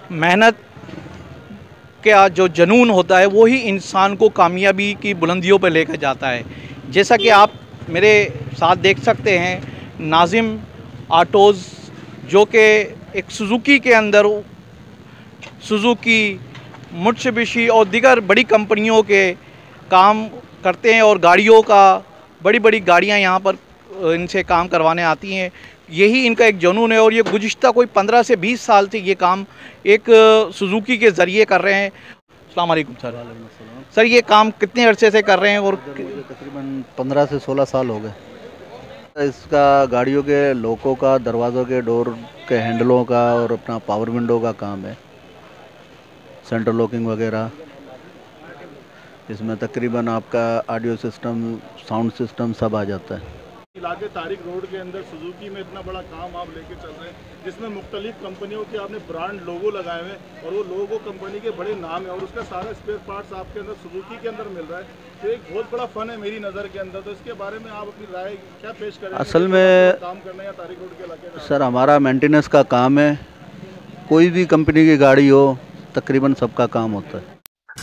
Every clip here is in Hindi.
मेहनत का जो जुनून होता है वो ही इंसान को कामयाबी की बुलंदियों पर लेकर जाता है। जैसा कि आप मेरे साथ देख सकते हैं, नाजिम ऑटोज़ जो कि एक सुजुकी के अंदर सुजुकी, मित्सुबिशी और दीगर बड़ी कंपनियों के काम करते हैं और गाड़ियों का बड़ी बड़ी गाड़ियां यहाँ पर इनसे काम करवाने आती हैं। यही इनका एक जुनून है और ये गुज़िश्ता कोई 15 से 20 साल से ये काम एक सुजुकी के ज़रिए कर रहे हैं। अस्सलाम वालेकुम सर। सर ये काम कितने अरसे से कर रहे हैं? और मुझे तकरीबन 15 से 16 साल हो गए। इसका गाड़ियों के लॉकों का, दरवाज़ों के डोर के हैंडलों का और अपना पावर विंडो का काम है, सेंटर लॉकिंग वगैरह। इसमें तकरीबन आपका ऑडियो सिस्टम, साउंड सिस्टम सब आ जाता है। इलाके तारिक रोड के अंदर सुजुकी में इतना बड़ा काम आप लेके चल रहे हैं जिसमें मुख्तलिफ कंपनियों के आपने ब्रांड लोगो लगाए हुए हैं और वो लोगो कंपनी के बड़े नाम है और उसका सारा स्पेयर पार्ट्स आपके अंदर सुजुकी के अंदर मिल रहा है। तो एक बहुत बड़ा फन है मेरी नज़र के अंदर। तो इसके बारे में आप अपनी राय क्या पेश करें? असल में काम करना या तारिक रोड के इलाके में? सर हमारा मेंटेनेंस का काम है। कोई भी कंपनी की गाड़ी हो, तकरीबन सबका काम होता है।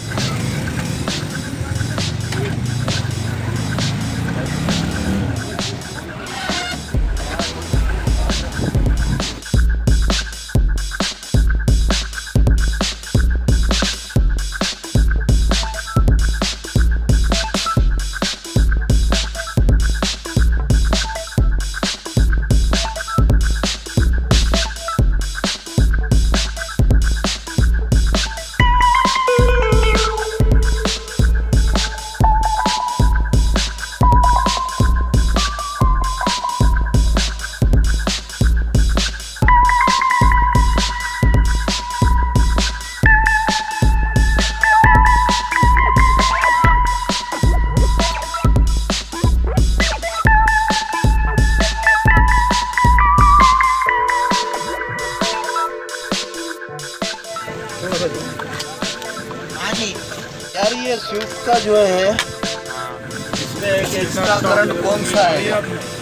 यार ये स्विफ्ट का जो है इसमें एक एक्स्ट्रा करंट कौन सा है?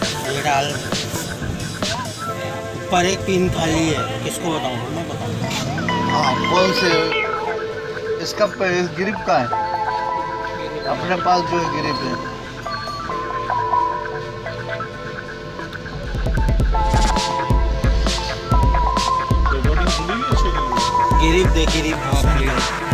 पर एक पिन खाली है, किसको बताऊँ? मैं बताऊँ। हाँ, कौन से? इसका ग्रिप का है अपने पास जो है, ग्रिप है। गिरिप दे, गिरिप हाँ।